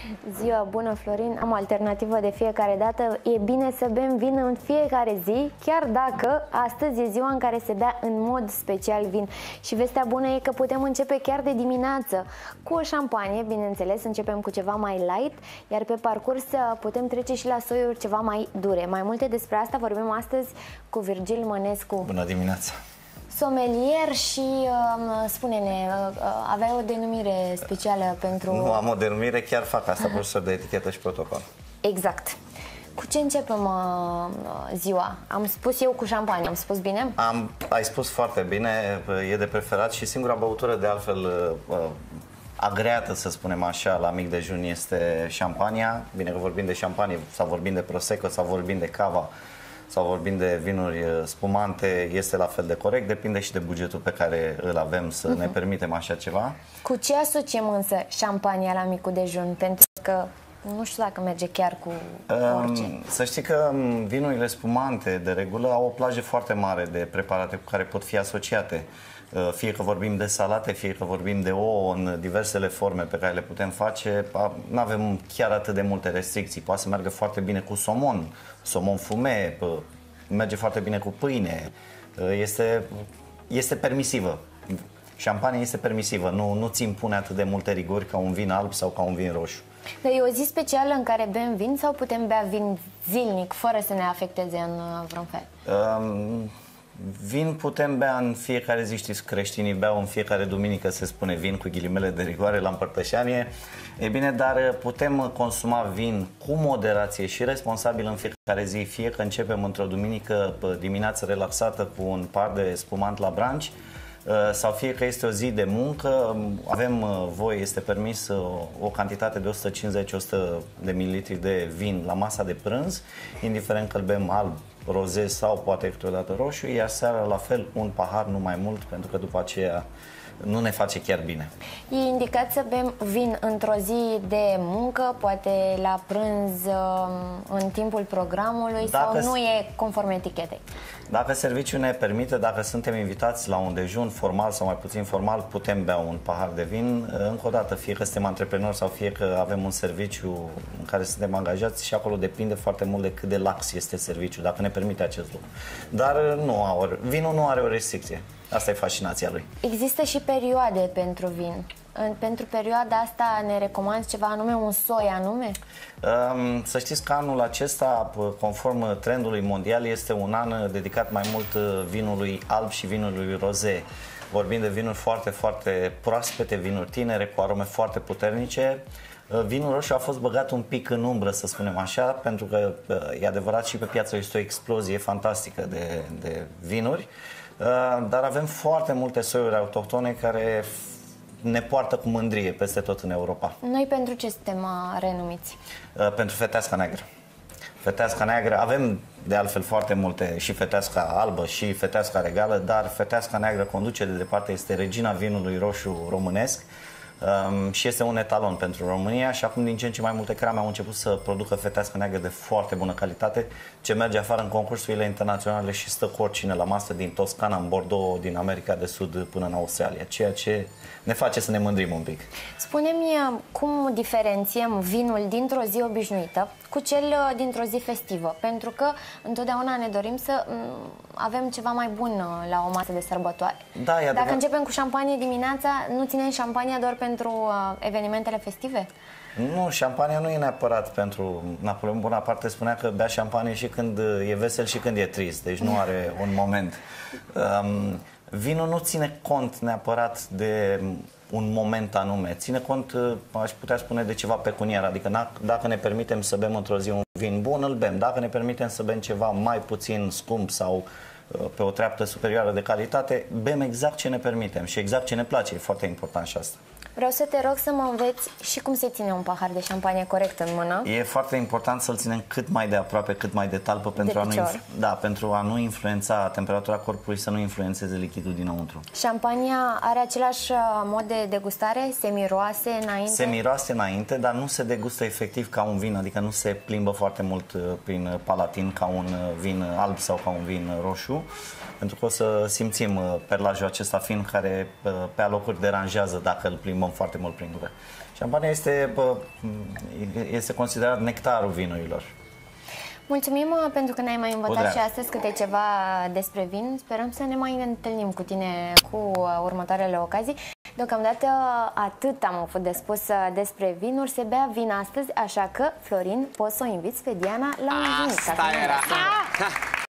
Ziua bună, Florin. Am alternativă de fiecare dată. E bine să bem vin în fiecare zi, chiar dacă astăzi e ziua în care se bea în mod special vin. Și vestea bună e că putem începe chiar de dimineață cu o șampanie, bineînțeles, începem cu ceva mai light, iar pe parcurs putem trece și la soiuri ceva mai dure. Mai multe despre asta vorbim astăzi cu Virgil Mănescu. Bună dimineața! Somelier și, spune-ne, aveai o denumire specială pentru... Nu am o denumire, chiar fac asta, profesor de etichetă și protocol. Exact. Cu ce începem ziua? Am spus eu cu șampanie, am spus bine? Ai spus foarte bine, e de preferat și singura băutură de altfel agreată, să spunem așa, la mic dejun este șampania. Bine că vorbim de șampanie sau vorbim de prosecco sau vorbim de cava sau vorbim de vinuri spumante, este la fel de corect, depinde și de bugetul pe care îl avem să ne permitem așa ceva. Cu ce asociem însă șampania la micul dejun? Pentru că nu știu dacă merge chiar cu orice. Să știi că vinurile spumante de regulă au o plajă foarte mare de preparate cu care pot fi asociate. Fie că vorbim de salate, fie că vorbim de ouă în diversele forme pe care le putem face, nu avem chiar atât de multe restricții. Poate să meargă foarte bine cu somon fumet, merge foarte bine cu pâine, este permisivă. Șampania este permisivă, nu ți impune atât de multe riguri ca un vin alb sau ca un vin roșu. Dar e o zi specială în care bem vin sau putem bea vin zilnic fără să ne afecteze în vreun fel? Vin putem bea în fiecare zi, știți, creștinii beau în fiecare duminică, se spune vin cu ghilimele de rigoare la împărtășanie. E bine, dar putem consuma vin cu moderație și responsabil în fiecare zi, fie că începem într-o duminică dimineață relaxată cu un par de spumant la branci, sau fie că este o zi de muncă, avem voie, este permis o cantitate de 150-100 de mililitri de vin la masa de prânz, indiferent că îl bem alb, rozez sau poate câteodată roșu, iar seara la fel un pahar, nu mai mult, pentru că după aceea nu ne face chiar bine. E indicat să bem vin într-o zi de muncă, poate la prânz, în timpul programului, sau nu e conform etichetei? Dacă serviciul ne permite, dacă suntem invitați la un dejun formal sau mai puțin formal, putem bea un pahar de vin. Încă o dată, fie că suntem antreprenori sau fie că avem un serviciu în care suntem angajați, și acolo depinde foarte mult de cât de lax este serviciul, dacă ne permite acest lucru. Dar vinul nu are o restricție. Asta e fascinația lui. Există și perioade pentru vin. Pentru perioada asta ne recomanzi ceva anume, un soi anume? Să știți că anul acesta, conform trendului mondial, este un an dedicat mai mult vinului alb și vinului roze. Vorbim de vinuri foarte, foarte proaspete, vinuri tinere, cu arome foarte puternice. Vinul roșu a fost băgat un pic în umbră, să spunem așa, pentru că e adevărat și pe piață este o explozie fantastică de vinuri. Dar avem foarte multe soiuri autohtone care ne poartă cu mândrie peste tot în Europa. Noi pentru ce suntem renumiți? Pentru feteasca neagră. Feteasca neagră, avem de altfel foarte multe, și feteasca albă și feteasca regală, dar feteasca neagră conduce de departe, este regina vinului roșu românesc. Și este un etalon pentru România și acum din ce în ce mai multe crame au început să producă fetească neagră de foarte bună calitate, ce merge afară în concursurile internaționale și stă cu oricine la masă, din Toscana în Bordeaux, din America de Sud până în Australia, ceea ce ne face să ne mândrim un pic. Spune-mi cum diferențiem vinul dintr-o zi obișnuită cu cel dintr-o zi festivă, pentru că întotdeauna ne dorim să avem ceva mai bun la o masă de sărbătoare. Da, dacă începem cu șampanie dimineața, nu ținem șampania doar pentru evenimentele festive? Nu, șampania nu e neapărat pentru... Napoleon Bonaparte spunea că bea șampanie și când e vesel și când e trist, deci nu are un moment. Vinul nu ține cont neapărat de un moment anume, ține cont, aș putea spune, de ceva pecuniar, adică dacă ne permitem să bem într-o zi un vin bun, îl bem. Dacă ne permitem să bem ceva mai puțin scump sau pe o treaptă superioară de calitate, bem exact ce ne permitem și exact ce ne place, e foarte important și asta. Vreau să te rog să mă înveți și cum se ține un pahar de șampanie corect în mână. E foarte important să-l ținem cât mai de aproape, cât mai de talpă, pentru a nu influența temperatura corpului, să nu influențeze lichidul dinăuntru. Șampania are același mod de degustare? Se miroase înainte? Se miroase înainte, dar nu se degustă efectiv ca un vin, adică nu se plimbă foarte mult prin palatin ca un vin alb sau ca un vin roșu, pentru că o să simțim perlajul acesta fin care pe alocuri deranjează dacă îl plimbăm plimbăm foarte mult prin gură. Șampania este considerat nectarul vinurilor. Mulțumim pentru că ne-ai mai învățat și astăzi câte ceva despre vin. Sperăm să ne mai întâlnim cu tine cu următoarele ocazii. Deocamdată atât am avut de spus despre vinuri. Se bea vin astăzi, așa că, Florin, poți să o inviți pe Diana la un vin. Asta era!